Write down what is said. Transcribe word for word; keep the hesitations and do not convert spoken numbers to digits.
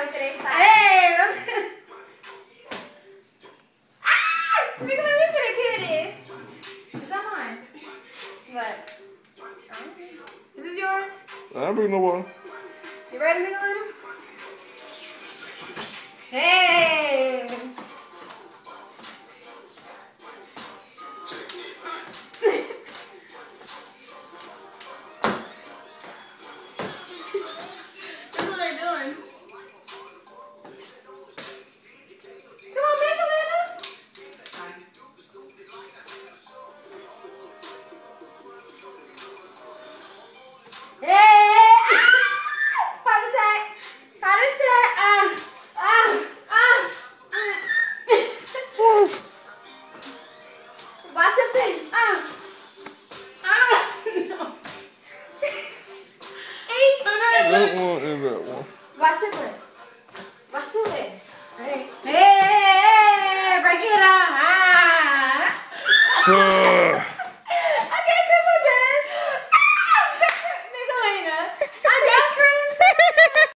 always today's time. Hey! That's... Ah! Look at how cute it is. Is that mine? What? Is this yours? I don't bring no water. You ready, Miguelina? Hey! That's what they're doing. Come on, Miguelina. Hey! Ah! Heart attack! Heart attack! Ah! Ah! Ah! Wash your face! Ah! Ah! No! Eat! That one and that one. Wash your butt. Wash your leg. Hey! Hey! Break it up! Ah! Uh,